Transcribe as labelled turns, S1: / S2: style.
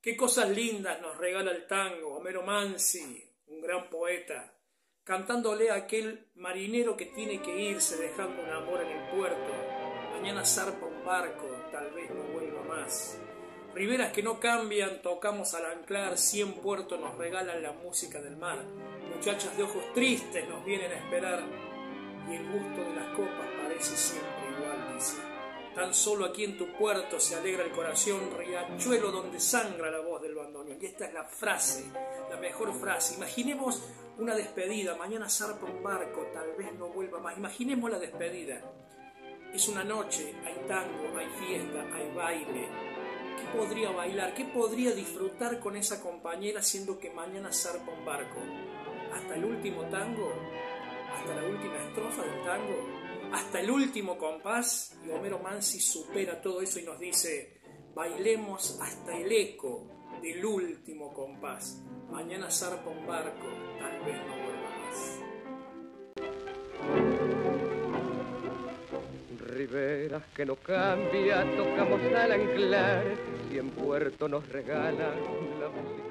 S1: Qué cosas lindas nos regala el tango, Homero Mansi, un gran poeta, cantándole a aquel marinero que tiene que irse dejando un amor en el puerto. Mañana zarpa un barco, tal vez no vuelva más. Riberas que no cambian, tocamos al anclar, 100 puertos nos regalan la música del mar. Muchachas de ojos tristes nos vienen a esperar y el gusto de las copas parece siempre igual, dice. Tan solo aquí en tu puerto se alegra el corazón, riachuelo donde sangra la voz del bandoneón. Y esta es la frase, la mejor frase. Imaginemos una despedida, mañana zarpa un barco, tal vez no vuelva más. Imaginemos la despedida. Es una noche, hay tango, hay fiesta, hay baile. ¿Qué podría bailar? ¿Qué podría disfrutar con esa compañera siendo que mañana zarpa un barco? ¿Hasta el último tango? ¿Hasta la última estrofa del tango? ¿Hasta el último compás? Y Homero Mansi supera todo eso y nos dice: bailemos hasta el eco del último compás. Mañana zarpa un barco, tal vez no vuelva más.
S2: Riberas que no cambian, tocamos al anclar y en puerto nos regalan la música.